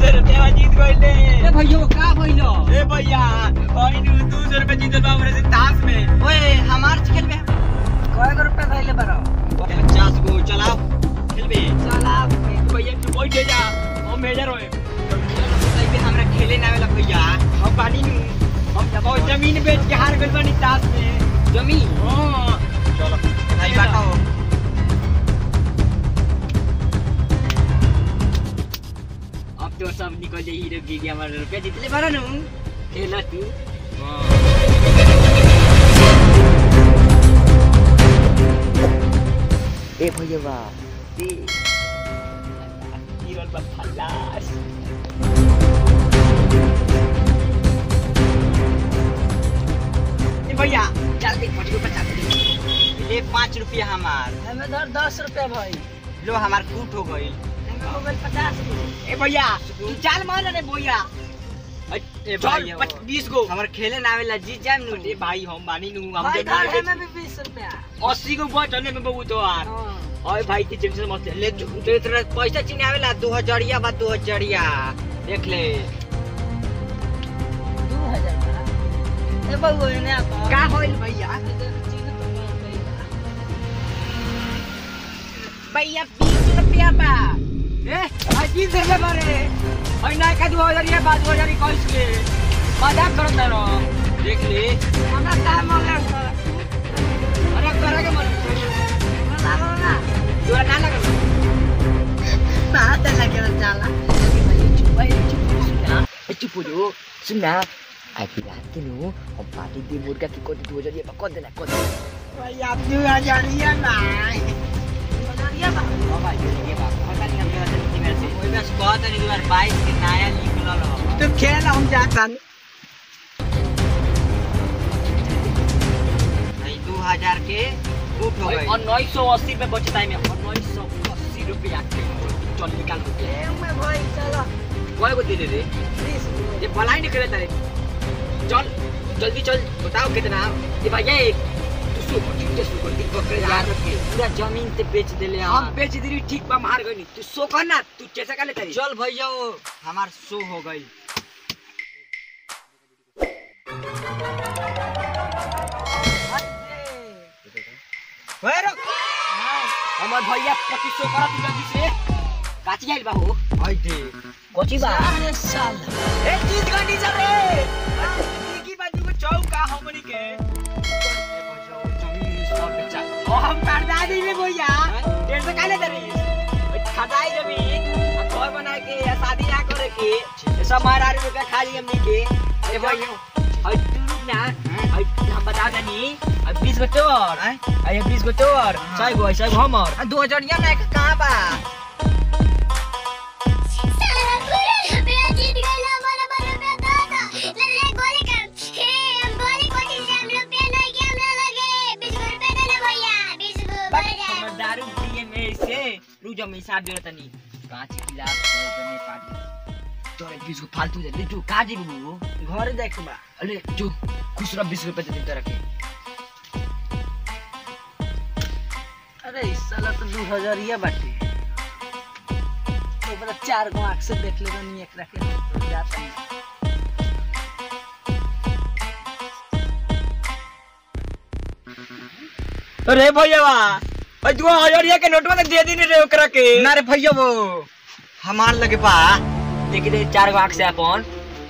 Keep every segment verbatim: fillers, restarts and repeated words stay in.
सौ रुपया जीत गइले। ए भैया का भइलो? ए भैया ओइनु दो सौ रुपया जीतल बा हमरे से ताश में। ओए हमार चिकन में कय रुपया धइले बारो? पचास गो चलाओ खेलबे। चला भैया तू बैठ जा हम मेजर होए। तइबे हमरा खेले ना आवेला भैया। हम पानी नु हम जब जमीन बेच के हार गइल बानी ताश में। जमीन? हां चलो भाई बताओ। अब तो सब निकल जाई हीरो गिरी हमार रुपया जीतले बारा नु। खेला तू। हां ए भैया बा दी हीरो बा खलास। ए भैया जल्दी पाँच रुपया पचास ले पाँच रुपया हमार। हमें धर दस रुपया भाई। लो हमार कूट हो गई। हो गइल पचास। ए भैया तू चाल मार रे भैया। ए भाई बीस गो हमर खेले ना आवेला जी जाम नु। ए भाई हम बानी नु हम भाई जब धर हमें भी बीस रुपया। अस्सी गो बचने में बहुत तो यार। हां ओए भाई की टेंशन मत ले। जो तेरा पैसा चिन्ह आवेला दो हज़ारिया बा दो हज़ारिया देख ले। दो हज़ार। ए बउआ ने आता का होइल भैया? भैया बीस रुपया बा। ए भाई बीस रुपया बारे और ना का दो हज़ारिया बा दो हज़ार इक्कीस के मजाक करत रहो। देख ले हमरा का मांगे अरे करे के मन लागो ना तोरा ना लगल बात लगे जाला। भैया चुप भाई चुप सुना। ए चुप हो जो सुनना आज रात के नु हम पार्टी दे मुर्गा की कोटी दो हज़ारिया बा कर देना कर देना। भैया दो हज़ारिया ना हज़ारिया बा। ओ भाई ये बात पता नहीं हम जरा की मेरे से कोई बस बात नहीं दो हज़ार बाईस के नया निकल लो। तुम खेल हम जातन भाई दो हज़ार के कूट हो गए और नौ सौ अस्सी पे बचता है में और नौ सौ अस्सी रुपया के चल निकाल रुपया। ए मैं भाई चलो कोई को दे दे रे बीस ये भलाई नहीं करे तारे। चल जल्दी चल बताओ कितना ये भैया एक तू सो ठीक सो कर दिन बकरे यार पूरा जमीन ते बेच देले हम बेच दिली ठीक बा मार गई तू सो कर ना तू कैसे कर ले तारी। चल भैया वो हमार सो हो गई। ओए रुक हमार भैया पच्चीस सौ करा तू जल्दी से काची आइल बा हो आई दे कोची बा अरे साल ए जीत गनी जा रे की बाजू को चौका हमनी के ए बजाओ जमीन सब बेचा ओ हम करदा दी रे भैया डेढ़ सौ काले दरी खदाई जमीन घर बना के या शादी ना करे के सब मारा रुपया खा ली हमनी के। ए भैया हई तू रुक ना हई हम बता दनी अब बीस गो तोर आई बीस गो तोर छह गो छह गो हमर दो हज़ारिया ना कहां बा। जब मैं हिसाब दे तनी कांच खिलाफ करने पार्टी तोरे बीस को फालतू दे जो का जी बबू घर देखबा। अरे जो खुश रह बीस रुपए दे दे रखे। अरे इस साला तो दो हज़ारिया बाटे तो बड़ा चार गो आंख से देख ले बनी एक रखे जाता है। अरे भैया भाई दो हज़ारिया के नोटवा दे दी रे ओकरा के ना रे भैया वो हमार लगे बा देख दे चार गो आंख से अपन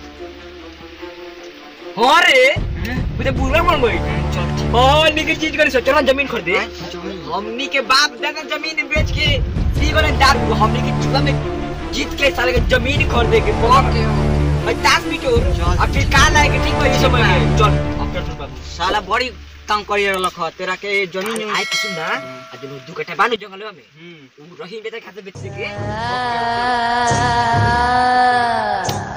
हो रे मुझे बुरा मन गई। चल ओ निके चीज करे सोच ना जमीन खरीदे हमनी के बाप दादा जमीन बेच के सी गने दार हमनी के चुका में जीत के साले के जमीन खरीदे के बहुत भाई तास भी चोर अब फिर का लाए के ठीक है ये सब चल अब चल बाबू साला बड़ी तंग करिए रख तेरा के जमीन आई कि सुन ना आज दू कट्ठा बानु जंगलवा में ऊ रही बेटा खाते बेच के